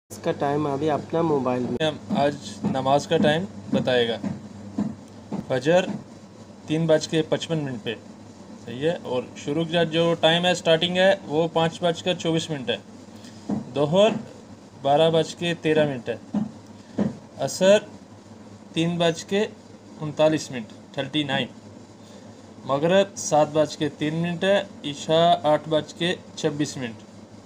इसका टाइम अभी अपना मोबाइल में हम आज नमाज का टाइम बताएगा। फजर 3:55 पे सही है। और शुरू का जो टाइम है स्टार्टिंग है वो 5:24 है। दोहर 12:13 है। असर 3:39 39। मगरब 7:03 है। ईशा 8:26।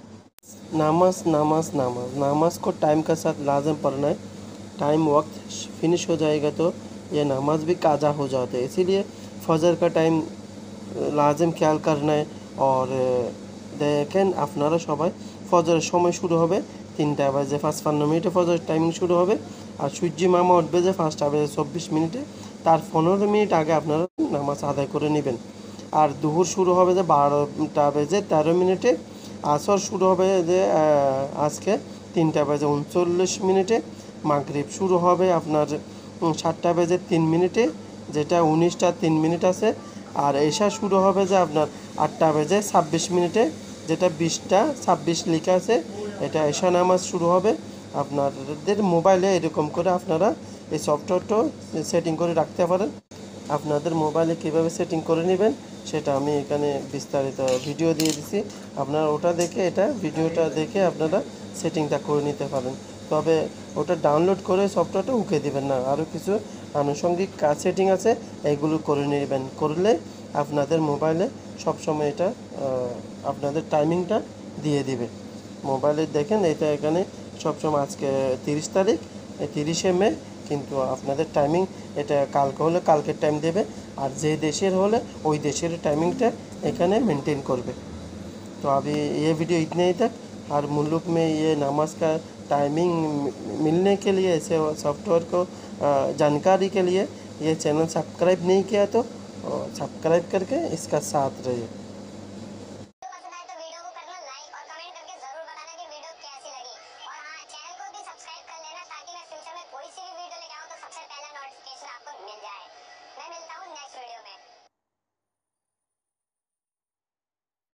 नमाज को टाइम के साथ लाजम पढ़ना है। टाइम वक्त फिनिश हो जाएगा तो ये नमाज भी काजा हो जाते हैं, इसीलिए फजर का टाइम लाजम ख्याल करना है। और देखें আপনারা সবাই ফজরের সময় শুরু হবে 3:55 ফজর টাইমিং শুরু হবে। আর সূর্য মামা উঠবে যে 5:24 তার 15 আগে আপনারা নামাজ আদায় করে নেবেন। আর দুপুর শুরু হবে যে 12:13 আসর শুরু হবে যে আজকে 3:39 মাগরিব শুরু হবে আপনার 7:03, যেটা 19:03 আছে। আর এশা শুরু হবে যে আপনার 8:26, যেটা 20:26 লেখা আছে। এটা এশা নামাজ শুরু হবে। আপনাদের মোবাইলে এরকম করে আপনারা এই সফটওয়্যারটা সেটিং করে রাখতে পারেন। আপনাদের মোবাইলে কীভাবে সেটিং করে নেবেন সেটা আমি এখানে বিস্তারিত ভিডিও দিয়ে দিছি। আপনারা ওটা দেখে ভিডিওটা দেখে আপনারা সেটিংটা করে নিতে পারেন। তবে ওটা ডাউনলোড করে সফটওয়্যারটা উকে দিবেন না, আরও কিছু আনুষঙ্গিক কাজ সেটিং আছে, এইগুলো করে নেবেন। করলে আপনাদের মোবাইলে সবসময় এটা আপনাদের টাইমিংটা দিয়ে দিবে। মোবাইলে দেখেন এটা এখানে সবসময় আজকে 30 তারিখ, 30শে মে, কিন্তু আপনাদের টাইমিং এটা কালকে হলে কালকের টাইম দেবে, আর যে দেশের হলে ওই देशेर टाइमिंगটা এখানে मेंटेन করবে। तो अभी ये वीडियो इतने ही तक। हर मुल्क में ये नमाज का टाइमिंग मिलने के लिए ऐसे सॉफ्टवेयर को जानकारी के लिए ये चैनल सब्सक्राइब नहीं किया तो सब्सक्राइब करके इसका साथ रहिए।